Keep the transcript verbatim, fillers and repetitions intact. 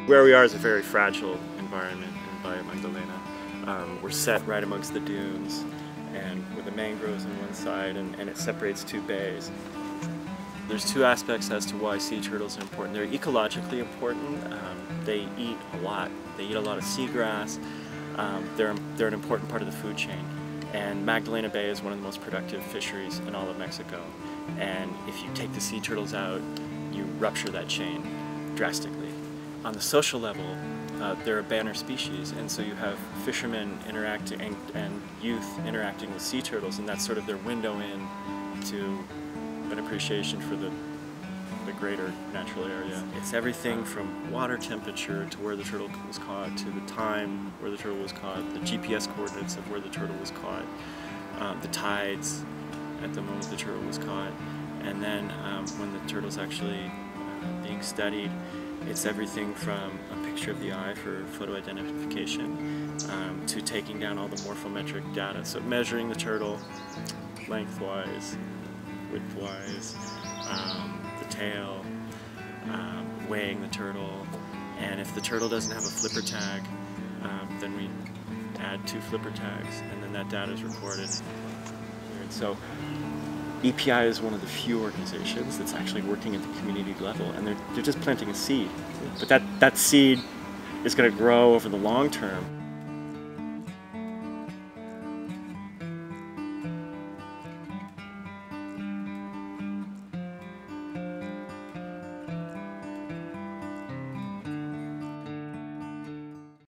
Where we are is a very fragile environment in Baja Magdalena. Um, we're set right amongst the dunes and with the mangroves on one side, and, and it separates two bays. There's two aspects as to why sea turtles are important. They're ecologically important. Um, they eat a lot. They eat a lot of seagrass. Um, they're, they're an important part of the food chain. And Magdalena Bay is one of the most productive fisheries in all of Mexico. And if you take the sea turtles out, you rupture that chain drastically. On the social level, uh, they're a banner species, and so you have fishermen interacting and, and youth interacting with sea turtles, and that's sort of their window in to an appreciation for the, the greater natural area. It's everything from water temperature to where the turtle was caught, to the time where the turtle was caught, the G P S coordinates of where the turtle was caught, um, the tides at the moment the turtle was caught, and then um, when the turtle's actually uh, being studied, it's everything from a picture of the eye for photo identification um, to taking down all the morphometric data. So measuring the turtle lengthwise, widthwise, um, the tail, um, weighing the turtle, and if the turtle doesn't have a flipper tag, um, then we add two flipper tags, and then that data is recorded. And so E P I is one of the few organizations that's actually working at the community level, and they're, they're just planting a seed. But that, that seed is going to grow over the long term.